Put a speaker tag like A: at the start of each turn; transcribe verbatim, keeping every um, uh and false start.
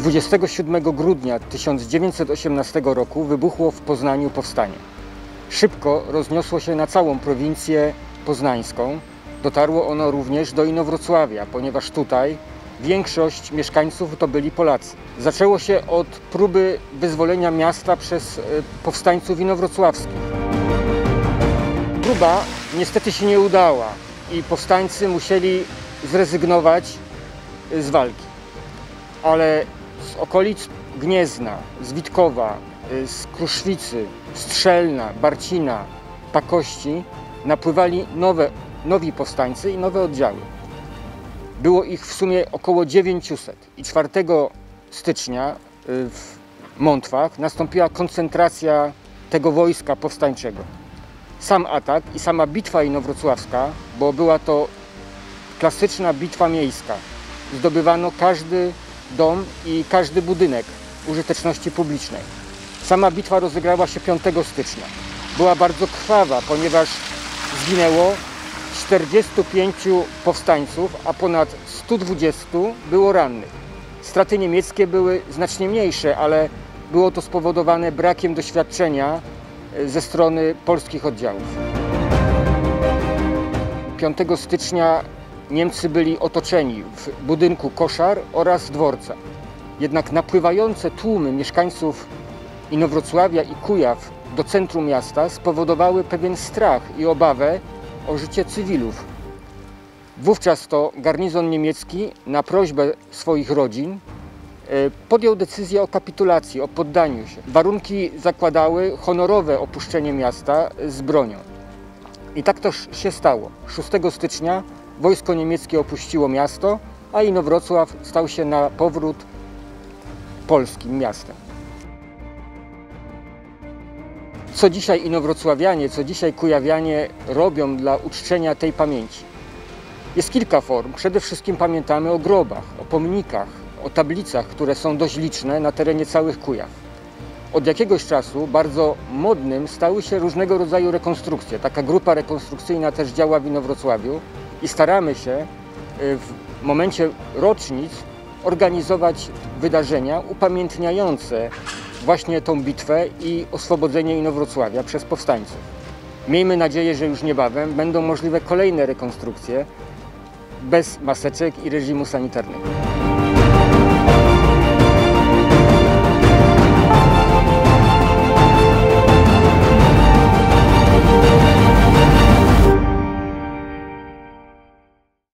A: dwudziestego siódmego grudnia tysiąc dziewięćset osiemnastego roku wybuchło w Poznaniu powstanie. Szybko rozniosło się na całą prowincję poznańską. Dotarło ono również do Inowrocławia, ponieważ tutaj większość mieszkańców to byli Polacy. Zaczęło się od próby wyzwolenia miasta przez powstańców inowrocławskich. Próba niestety się nie udała i powstańcy musieli zrezygnować z walki. Ale z okolic Gniezna, z Witkowa, z Kruszwicy, Strzelna, Barcina, Pakości napływali nowe, nowi powstańcy i nowe oddziały. Było ich w sumie około dziewięciuset i czwartego stycznia w Montwach nastąpiła koncentracja tego wojska powstańczego. Sam atak i sama bitwa inowrocławska, bo była to klasyczna bitwa miejska. Zdobywano każdy dom i każdy budynek użyteczności publicznej. Sama bitwa rozegrała się piątego stycznia. Była bardzo krwawa, ponieważ zginęło czterdziestu pięciu powstańców, a ponad stu dwudziestu było rannych. Straty niemieckie były znacznie mniejsze, ale było to spowodowane brakiem doświadczenia ze strony polskich oddziałów. piątego stycznia Niemcy byli otoczeni w budynku koszar oraz dworca. Jednak napływające tłumy mieszkańców Inowrocławia i Kujaw do centrum miasta spowodowały pewien strach i obawę o życie cywilów. Wówczas to garnizon niemiecki na prośbę swoich rodzin podjął decyzję o kapitulacji, o poddaniu się. Warunki zakładały honorowe opuszczenie miasta z bronią. I tak to się stało. szóstego stycznia wojsko niemieckie opuściło miasto, a Inowrocław stał się na powrót polskim miastem. Co dzisiaj inowrocławianie, co dzisiaj kujawianie robią dla uczczenia tej pamięci? Jest kilka form. Przede wszystkim pamiętamy o grobach, o pomnikach, o tablicach, które są dość liczne na terenie całych Kujaw. Od jakiegoś czasu bardzo modnym stały się różnego rodzaju rekonstrukcje. Taka grupa rekonstrukcyjna też działa w Inowrocławiu i staramy się w momencie rocznic organizować wydarzenia upamiętniające właśnie tą bitwę i oswobodzenie Inowrocławia przez powstańców. Miejmy nadzieję, że już niebawem będą możliwe kolejne rekonstrukcje bez maseczek i reżimu sanitarnego.